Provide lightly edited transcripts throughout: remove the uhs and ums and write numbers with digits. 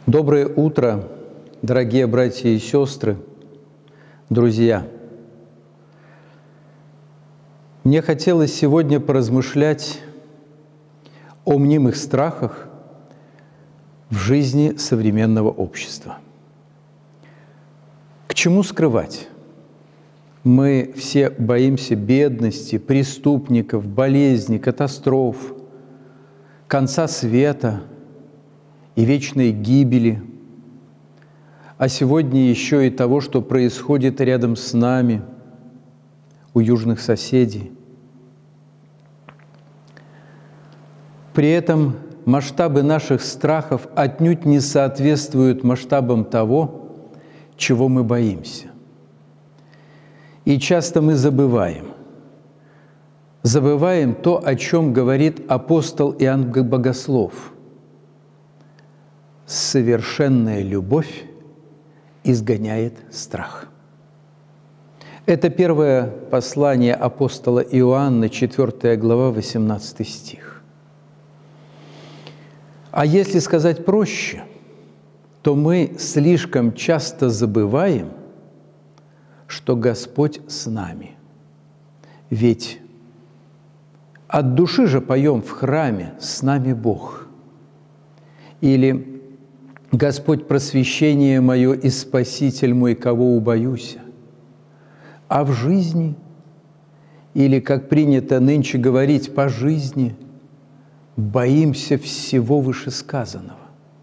Доброе утро, дорогие братья и сестры, друзья! Мне хотелось сегодня поразмышлять о мнимых страхах в жизни современного общества. К чему скрывать? Мы все боимся бедности, преступников, болезней, катастроф, конца света и вечной гибели, а сегодня еще и того, что происходит рядом с нами, у южных соседей. При этом масштабы наших страхов отнюдь не соответствуют масштабам того, чего мы боимся. И часто мы забываем то, о чем говорит апостол Иоанн Богослов. Совершенная любовь изгоняет страх. Это первое послание апостола Иоанна, 4 глава, 18 стих. А если сказать проще, то мы слишком часто забываем, что Господь с нами. Ведь от души же поем в храме «С нами Бог». Или «Господь просвещение мое и Спаситель мой, кого убоюся». А в жизни, или, как принято нынче говорить, по жизни, боимся всего вышесказанного.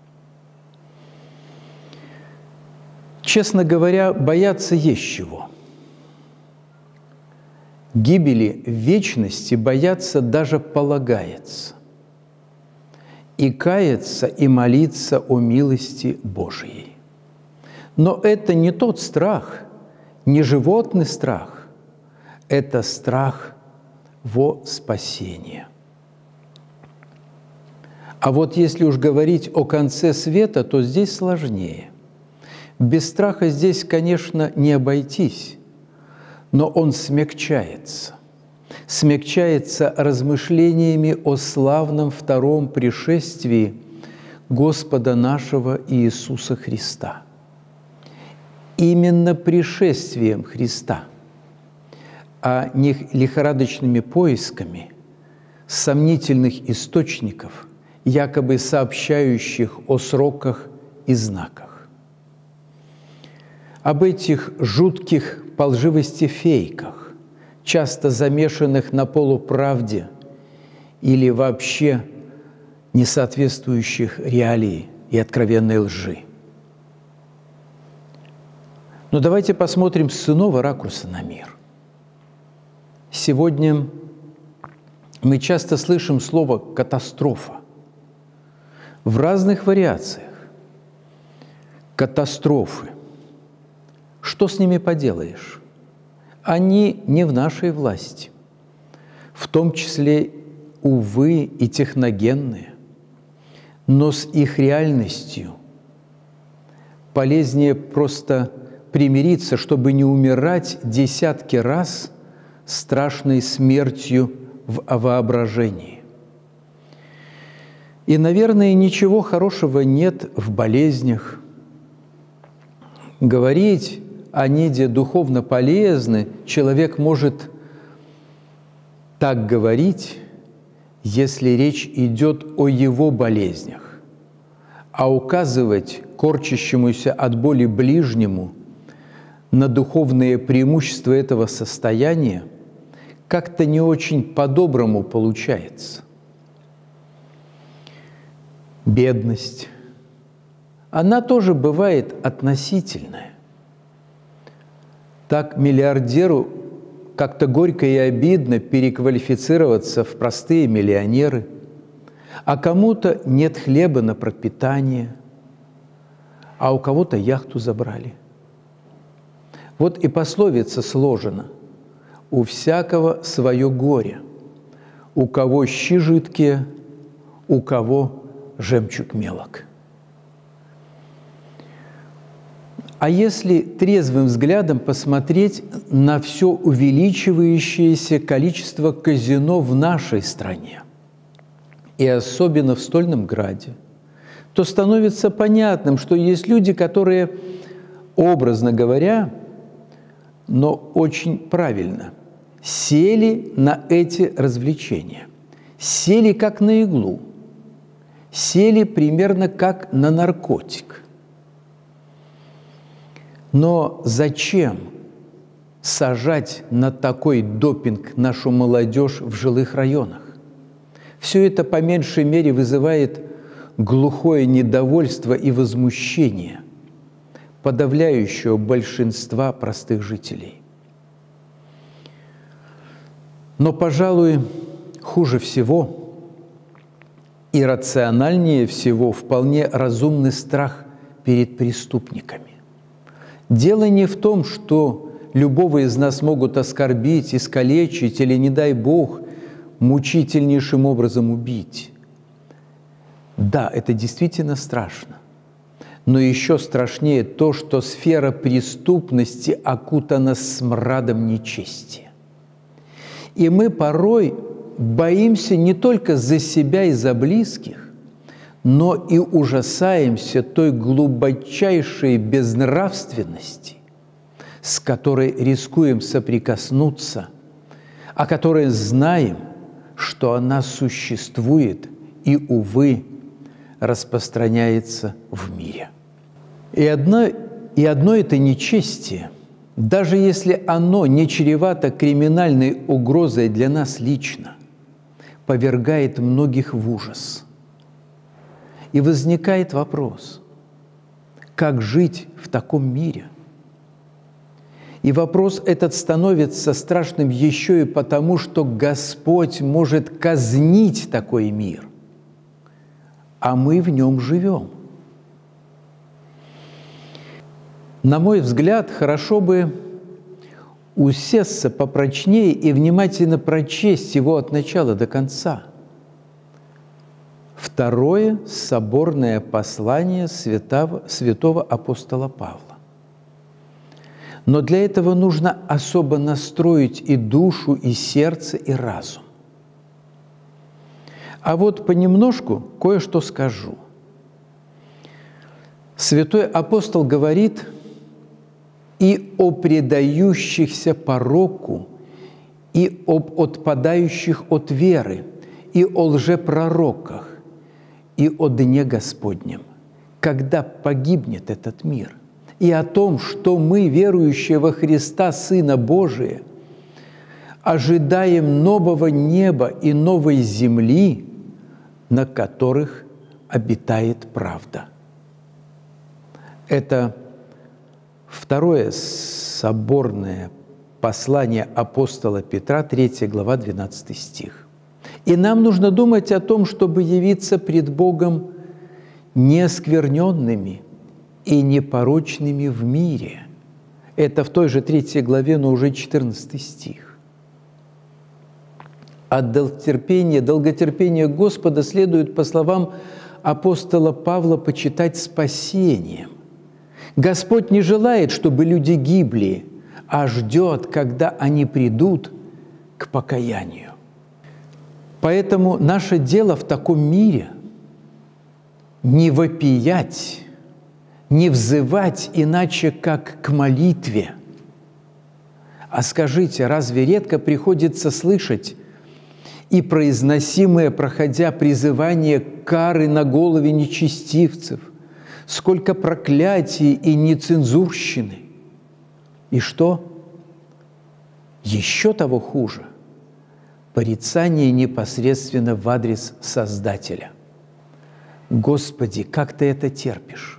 Честно говоря, бояться есть чего. Гибели в вечности бояться даже полагается. И каяться, и молиться о милости Божией. Но это не тот страх, не животный страх, это страх во спасение. А вот если уж говорить о конце света, то здесь сложнее. Без страха здесь, конечно, не обойтись, но он смягчается. Смягчается размышлениями о славном втором пришествии Господа нашего Иисуса Христа. Именно пришествием Христа, а не лихорадочными поисками сомнительных источников, якобы сообщающих о сроках и знаках. Об этих жутких по лживости фейках, часто замешанных на полуправде или вообще не соответствующих реалии и откровенной лжи. Но давайте посмотрим с иного ракурса на мир. Сегодня мы часто слышим слово «катастрофа» в разных вариациях. Катастрофы. Что с ними поделаешь? Они не в нашей власти, в том числе, увы, и техногенные, но с их реальностью полезнее просто примириться, чтобы не умирать десятки раз страшной смертью в воображении. И, наверное, ничего хорошего нет в болезнях. Говорить они, где духовно полезны, человек может так говорить, если речь идет о его болезнях, а указывать корчащемуся от боли ближнему на духовные преимущества этого состояния как-то не очень по-доброму получается. Бедность, она тоже бывает относительная. Так миллиардеру как-то горько и обидно переквалифицироваться в простые миллионеры, а кому-то нет хлеба на пропитание, а у кого-то яхту забрали. Вот и пословица сложена: «У всякого свое горе, у кого щи жидкие, у кого жемчуг мелок». А если трезвым взглядом посмотреть на все увеличивающееся количество казино в нашей стране, и особенно в Стольном Граде, то становится понятным, что есть люди, которые, образно говоря, но очень правильно, сели на эти развлечения, сели как на иглу, сели примерно как на наркотик. Но зачем сажать на такой допинг нашу молодежь в жилых районах? Все это по меньшей мере вызывает глухое недовольство и возмущение подавляющего большинства простых жителей. Но, пожалуй, хуже всего и рациональнее всего вполне разумный страх перед преступниками. Дело не в том, что любого из нас могут оскорбить, искалечить или, не дай Бог, мучительнейшим образом убить. Да, это действительно страшно. Но еще страшнее то, что сфера преступности окутана смрадом нечестия. И мы порой боимся не только за себя и за близких, но и ужасаемся той глубочайшей безнравственности, с которой рискуем соприкоснуться, о которой знаем, что она существует и, увы, распространяется в мире. И одно это нечестие, даже если оно не чревато криминальной угрозой для нас лично, повергает многих в ужас. И возникает вопрос, как жить в таком мире? И вопрос этот становится страшным еще и потому, что Господь может казнить такой мир, а мы в нем живем. На мой взгляд, хорошо бы усесться попрочнее и внимательно прочесть его от начала до конца. Второе соборное послание святого апостола Павла. Но для этого нужно особо настроить и душу, и сердце, и разум. А вот понемножку кое-что скажу. Святой апостол говорит и о предающихся пороку, и об отпадающих от веры, и о лжепророках, и о дне Господнем, когда погибнет этот мир, и о том, что мы, верующие во Христа, Сына Божия, ожидаем нового неба и новой земли, на которых обитает правда. Это второе соборное послание апостола Петра, 3 глава, 12 стих. И нам нужно думать о том, чтобы явиться пред Богом неоскверненными и непорочными в мире. Это в той же 3 главе, но уже 14 стих. От долготерпения Господа следует, по словам апостола Павла, почитать спасением. Господь не желает, чтобы люди гибли, а ждет, когда они придут к покаянию. Поэтому наше дело в таком мире не вопиять, не взывать иначе, как к молитве. А скажите, разве редко приходится слышать и произносимое, проходя призывание кары на голове нечестивцев, сколько проклятий и нецензурщины? И что? Еще того хуже – порицание непосредственно в адрес Создателя. Господи, как ты это терпишь?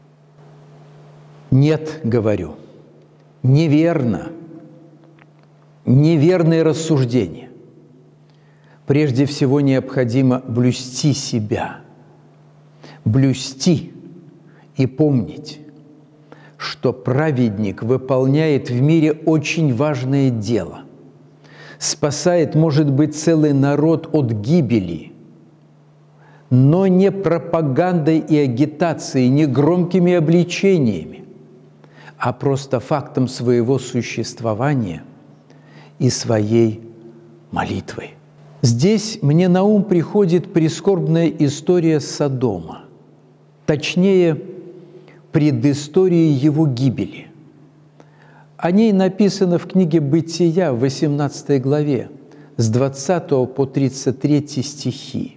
Нет, говорю, неверно, неверные рассуждения. Прежде всего необходимо блюсти себя, блюсти и помнить, что праведник выполняет в мире очень важное дело, спасает, может быть, целый народ от гибели, но не пропагандой и агитацией, не громкими обличениями, а просто фактом своего существования и своей молитвой. Здесь мне на ум приходит прискорбная история Содома. точнее, предыстории его гибели. О ней написано в книге «Бытия» в 18 главе, с 20 по 33 стихи.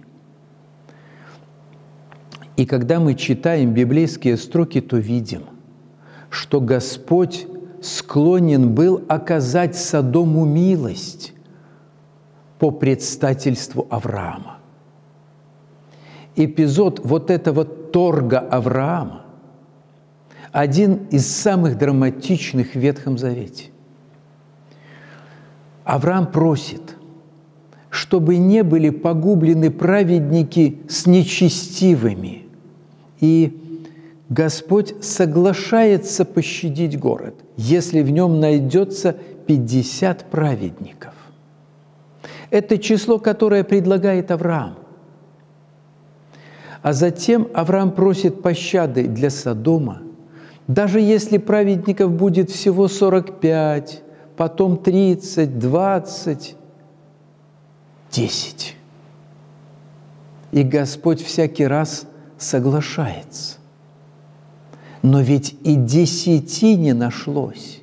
И когда мы читаем библейские строки, то видим, что Господь склонен был оказать Содому милость по предстательству Авраама. Эпизод вот этого торга Авраама – один из самых драматичных в Ветхом Завете. Авраам просит, чтобы не были погублены праведники с нечестивыми, и Господь соглашается пощадить город, если в нем найдется 50 праведников. Это число, которое предлагает Авраам. А затем Авраам просит пощады для Содома, даже если праведников будет всего 45, потом 30, 20, 10. И Господь всякий раз соглашается. Но ведь и 10 не нашлось.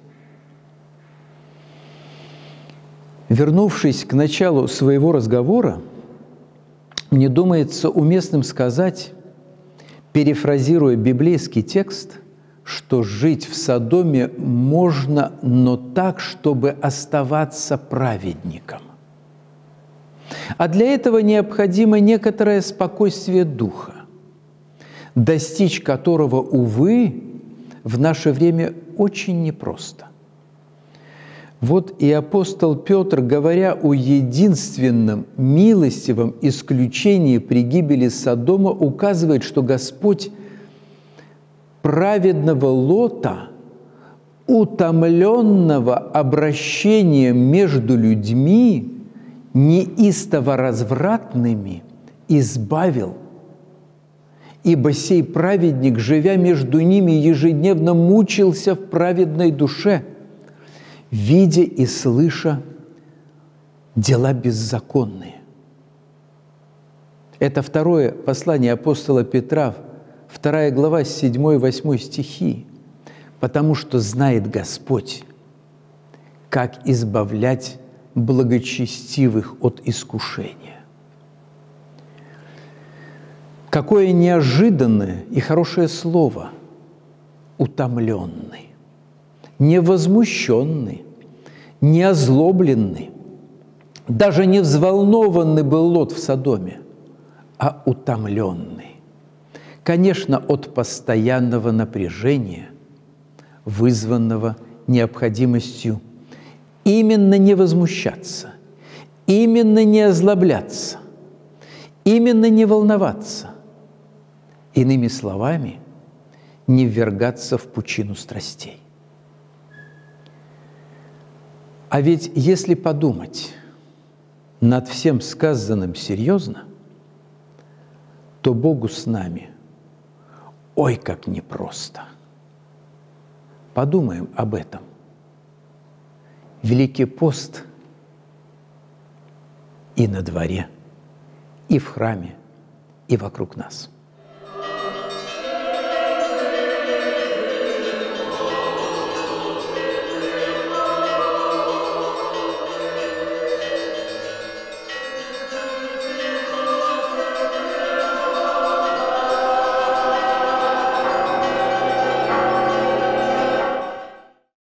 Вернувшись к началу своего разговора, мне думается уместным сказать, перефразируя библейский текст, что жить в Содоме можно, но так, чтобы оставаться праведником. А для этого необходимо некоторое спокойствие духа, достичь которого, увы, в наше время очень непросто. Вот и апостол Петр, говоря о единственном милостивом исключении при гибели Содома, указывает, что Господь праведного Лота, утомленного обращением между людьми, неистово развратными, избавил, ибо сей праведник, живя между ними, ежедневно мучился в праведной душе, видя и слыша дела беззаконные. Это второе послание апостола Петра, 2 глава, 7-8 стихи. «Потому что знает Господь, как избавлять благочестивых от искушения». Какое неожиданное и хорошее слово «утомленный». Не возмущенный, не озлобленный, даже не взволнованный был Лот в Содоме, а утомленный. Конечно, от постоянного напряжения, вызванного необходимостью именно не возмущаться, именно не озлобляться, именно не волноваться, иными словами, не ввергаться в пучину страстей. А ведь если подумать над всем сказанным серьезно, то Богу с нами ой, как непросто. Подумаем об этом. Великий пост и на дворе, и в храме, и вокруг нас.